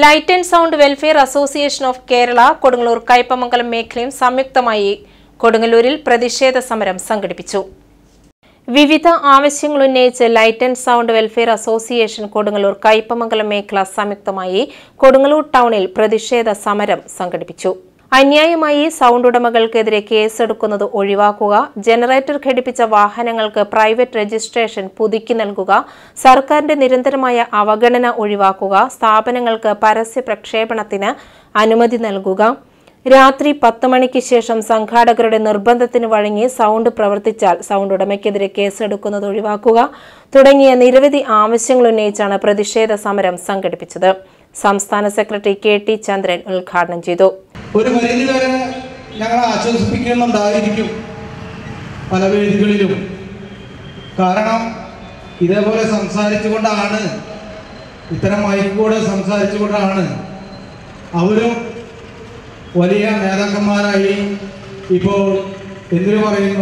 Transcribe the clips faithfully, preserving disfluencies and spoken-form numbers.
Light and sound welfare association of Kerala Kodungallur Kaipamangalam മേഖലയും സംയുക്തമായി കൊടുങ്ങല്ലൂരിൽ പ്രതിഷേധ സമരം സംഘടിപ്പിച്ചു. വിവിധ ആവശ്യങ്ങൾ ഉന്നയിച്ച് light and sound welfare association Kodungallur Kaipamangalam മേഖല സംയുക്തമായി കൊടുങ്ങല്ലൂർ ടൗണിൽ പ്രതിഷേധ സമരം സംഘടിപ്പിച്ചു. അന്യായമായി സൗണ്ട് ഉടമകൾക്കെതിരെ കേസെടുക്കുന്നത് ഒഴിവാക്കുക, ജനറേറ്റർ ഘടിപ്പിച്ച വാഹനങ്ങൾക്ക് പ്രൈവറ്റ് രജിസ്ട്രേഷൻ പുതുക്കി നൽകുക, സർക്കാരിന്റെ നിരന്തരമായ അവഗണന ഒഴിവാക്കുക, സ്ഥാപനങ്ങൾക്ക് പരസ്യ പ്രക്ഷേപണത്തിന് അനുമതി നൽകുക, രാത്രി പത്ത് മണിക്ക് ശേഷം സംഘാടകരുടെ നിർബന്ധത്തിന് വഴങ്ങി സൗണ്ട് പ്രവർത്തിച്ചാൽ സൗണ്ട് ഉടമയ്ക്കെതിരെ കേസെടുക്കുന്നത് ഒഴിവാക്കുക തുടങ്ങിയ നിരവധി ആവശ്യങ്ങൾ ഉന്നയിച്ചാണ് പ്രതിഷേധ സമരം സംഘടിപ്പിച്ചത്. സംസ്ഥാന സെക്രട്ടറി കെ ടി ചന്ദ്രൻ ഉദ്ഘാടനം ചെയ്തു. ഒരു പരിധിവരെ ഞങ്ങൾ ആശ്വസിപ്പിക്കുന്നുണ്ടായിരിക്കും പല വേദികളിലും. കാരണം ഇതേപോലെ സംസാരിച്ചുകൊണ്ടാണ്, ഇത്തരം മൈക്കൂടെ സംസാരിച്ചുകൊണ്ടാണ് അവരും വലിയ നേതാക്കന്മാരായി ഇപ്പോൾ എന്തിനു പറയുന്നു,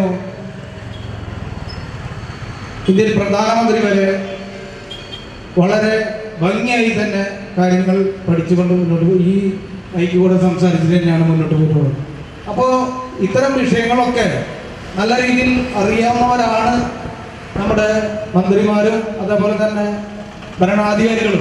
ഇന്ത്യൻ പ്രധാനമന്ത്രി വരെ വളരെ ഭംഗിയായി തന്നെ കാര്യങ്ങൾ പഠിച്ചുകൊണ്ട് മുന്നോട്ട് ഈ ഐക്യൂടെ സംസാരിച്ചിട്ട് തന്നെയാണ് മുന്നോട്ട് പോയിട്ടുള്ളത്. അപ്പോൾ ഇത്തരം വിഷയങ്ങളൊക്കെ നല്ല രീതിയിൽ അറിയാവുന്നവരാണ് നമ്മുടെ മന്ത്രിമാരും അതേപോലെ തന്നെ ഭരണാധികാരികളും.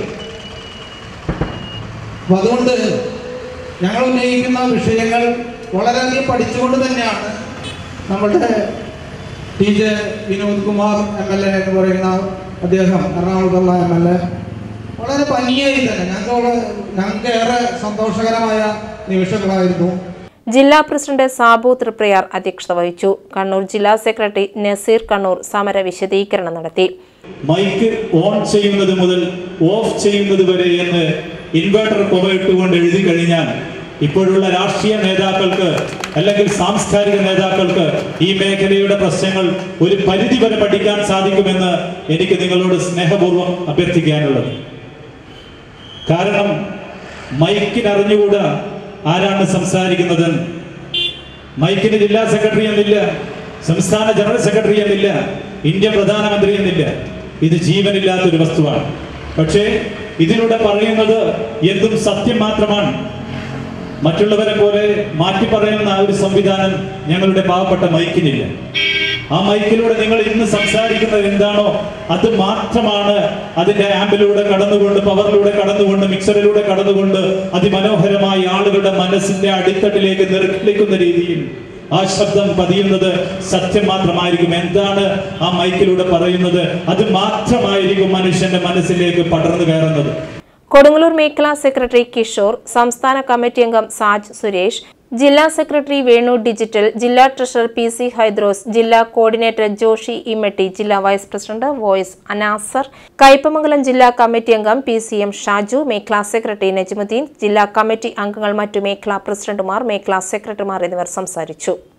അപ്പം അതുകൊണ്ട് ഞങ്ങൾ ഉന്നയിക്കുന്ന വിഷയങ്ങൾ വളരെയധികം പഠിച്ചുകൊണ്ട് തന്നെയാണ് നമ്മളുടെ T J Vinod Kumar M L A എന്ന് പറയുന്ന അദ്ദേഹം, എറണാകുളത്തുള്ള എം എൽ എ, വളരെ ഭംഗിയായി തന്നെ ഞങ്ങൾക്ക് ഞങ്ങൾക്ക് ഏറെ സന്തോഷകരമായ നിമിഷങ്ങളായിരുന്നു. ജില്ലാ പ്രസിഡന്റ് സാബു തൃപ്രയാർ അധ്യക്ഷത വഹിച്ചു. കണ്ണൂർ ജില്ലാ സെക്രട്ടറി നസീർ കണ്ണൂർ സമര വിശദീകരണം നടത്തി. മൈക്ക് ഓൺ ചെയ്യുന്നത് മുതൽ ഓഫ് ചെയ്യുന്നത് വരെ എന്ന് ഇൻവേർട്ടർ പുകയിട്ടുകൊണ്ട് എഴുതി കഴിഞ്ഞാൽ ഇപ്പോഴുള്ള രാഷ്ട്രീയ നേതാക്കൾക്ക് അല്ലെങ്കിൽ സാംസ്കാരിക നേതാക്കൾക്ക് ഈ മേഖലയുടെ പ്രശ്നങ്ങൾ ഒരു പരിധി വരെ പഠിക്കാൻ സാധിക്കുമെന്ന് എനിക്ക് നിങ്ങളോട് സ്നേഹപൂർവ്വം അഭ്യർത്ഥിക്കാനുള്ളത്. കാരണം മൈക്കിന് അറിഞ്ഞുകൂടാ ആരാണ് സംസാരിക്കുന്നത്. മൈക്കിന് ജില്ലാ സെക്രട്ടറി എന്നില്ല, സംസ്ഥാന ജനറൽ സെക്രട്ടറി എന്നില്ല, ഇന്ത്യ പ്രധാനമന്ത്രി എന്നില്ല. ഇത് ജീവനില്ലാത്തൊരു വസ്തുവാണ്. പക്ഷേ ഇതിലൂടെ പറയുന്നത് എന്തും സത്യം മാത്രമാണ്. മറ്റുള്ളവരെ പോലെ മാറ്റി പറയുന്ന ഒരു സംവിധാനം ഞങ്ങളുടെ പാവപ്പെട്ട മൈക്കിനില്ല. ആ മൈക്കിലൂടെ നിങ്ങൾ ഇന്ന് സംസാരിക്കുന്നത് എന്താണോ അത് മാത്രമാണ് അതിന്റെ ആമ്പിലൂടെ കടന്നുകൊണ്ട്, പവറിലൂടെ കടന്നുകൊണ്ട്, മിക്സറിലൂടെ കടന്നുകൊണ്ട് അതിമനോഹരമായി ആളുകളുടെ മനസ്സിന്റെ അടിത്തട്ടിലേക്ക് നിർക്കിക്കുന്ന രീതിയിൽ ആ ശബ്ദം പതിയുന്നത് സത്യം മാത്രമായിരിക്കും. എന്താണ് ആ മൈക്കിലൂടെ പറയുന്നത് അത് മാത്രമായിരിക്കും മനുഷ്യന്റെ മനസ്സിലേക്ക് പടർന്നു കയറുന്നത്. കൊടുങ്ങല്ലൂർ മേഖലാ സെക്രട്ടറി കിഷോർ, സംസ്ഥാന കമ്മിറ്റി അംഗം സാജ് സുരേഷ്, ജില്ലാ സെക്രട്ടറി വേണു ഡിജിറ്റൽ, ജില്ലാ ട്രഷറർ പി സി ഹൈദ്രോസ്, ജില്ലാ കോർഡിനേറ്റർ ജോഷി ഇമ്മട്ടി, ജില്ലാ vice president voice Anasar, Kaipamangalam ജില്ലാ കമ്മിറ്റി അംഗം പി സി എം ഷാജു, മേഖലാ സെക്രട്ടറി നജ്മുദ്ദീൻ, ജില്ലാ കമ്മിറ്റി അംഗങ്ങൾ, മറ്റു മേഖലാ പ്രസിഡന്റുമാർ, മേഖലാ സെക്രട്ടറിമാർ എന്നിവർ സംസാരിച്ചു.